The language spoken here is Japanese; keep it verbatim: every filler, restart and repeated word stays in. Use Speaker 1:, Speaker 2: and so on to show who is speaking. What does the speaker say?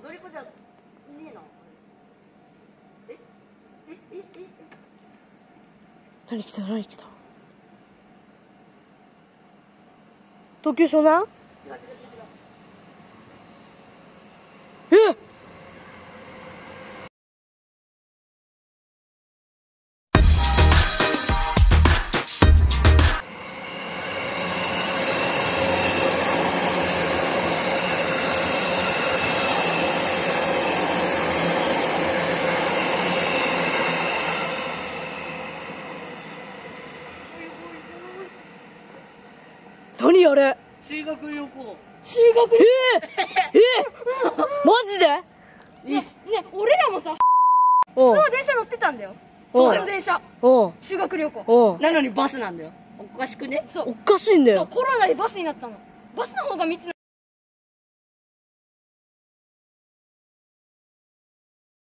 Speaker 1: 乗り子じゃねえな。えええええ
Speaker 2: 何来た何来た東京湘南。
Speaker 1: 違う違う違う
Speaker 2: 違う。えっ何あれ。
Speaker 1: 修学旅行。
Speaker 2: 修学旅行。えー、えー、マジで。
Speaker 3: ね、俺らもさ、
Speaker 2: おう
Speaker 3: 普通は電車乗ってたんだよ。
Speaker 2: おう
Speaker 3: その電車。
Speaker 2: おう
Speaker 3: 修学旅行。
Speaker 2: おう
Speaker 1: なのにバスなんだよ。おかしくね。
Speaker 3: そう。
Speaker 2: おかしいんだよ。
Speaker 3: コロナでバスになったの。バスの方が密な